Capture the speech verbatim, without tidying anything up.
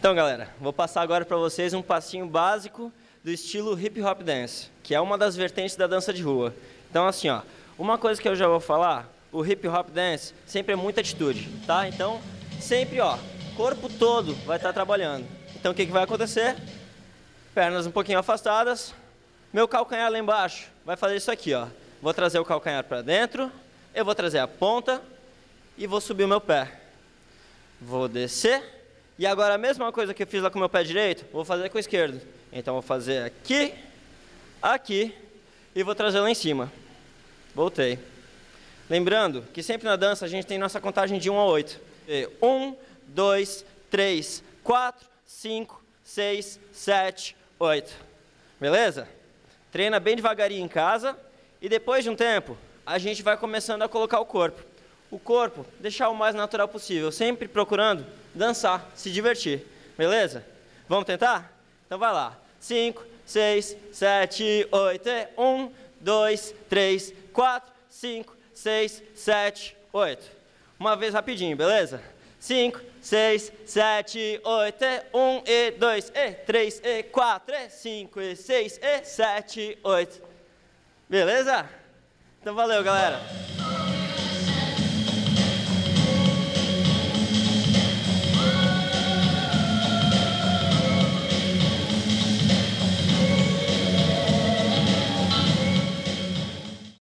Então, galera, vou passar agora para vocês um passinho básico do estilo hip hop dance, que é uma das vertentes da dança de rua. Então, assim, ó, uma coisa que eu já vou falar, o hip hop dance sempre é muita atitude, tá? Então, sempre, ó, corpo todo vai estar trabalhando. Então, o que que vai acontecer? Pernas um pouquinho afastadas, meu calcanhar lá embaixo vai fazer isso aqui, ó. Vou trazer o calcanhar para dentro, eu vou trazer a ponta e vou subir o meu pé. Vou descer. E agora a mesma coisa que eu fiz lá com o meu pé direito, vou fazer com o esquerdo. Então vou fazer aqui, aqui e vou trazer lá em cima. Voltei. Lembrando que sempre na dança a gente tem nossa contagem de um a oito. um, dois, três, quatro, cinco, seis, sete, oito. Beleza? Treina bem devagarinho em casa e depois de um tempo a gente vai começando a colocar o corpo. O corpo, deixar o mais natural possível, sempre procurando dançar, se divertir, beleza? Vamos tentar? Então vai lá. cinco, seis, sete, oito, um, dois, três, quatro, cinco, seis, sete, oito. Uma vez rapidinho, beleza? cinco, seis, sete, oito, um, e dois, e três, e quatro, e cinco, e seis, e sete, oito. Beleza? Então valeu, galera.